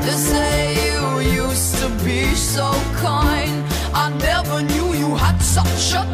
They say you used to be so kind. I never knew you had such a